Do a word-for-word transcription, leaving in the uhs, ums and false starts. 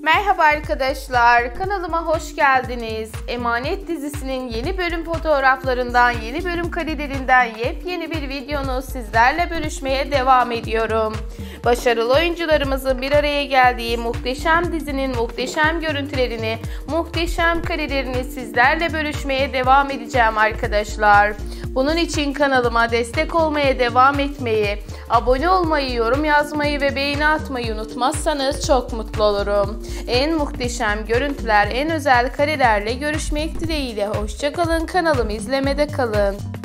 Merhaba arkadaşlar, kanalıma hoş geldiniz. Emanet dizisinin yeni bölüm fotoğraflarından, yeni bölüm karelerinden yepyeni bir videonu sizlerle bölüşmeye devam ediyorum. Başarılı oyuncularımızın bir araya geldiği muhteşem dizinin muhteşem görüntülerini, muhteşem karelerini sizlerle bölüşmeye devam edeceğim arkadaşlar. Bunun için kanalıma destek olmaya devam etmeyi, abone olmayı, yorum yazmayı ve beğeni atmayı unutmazsanız çok mutlu olurum. En muhteşem görüntüler, en özel karelerle görüşmek dileğiyle. Hoşça kalın, kanalımı izlemede kalın.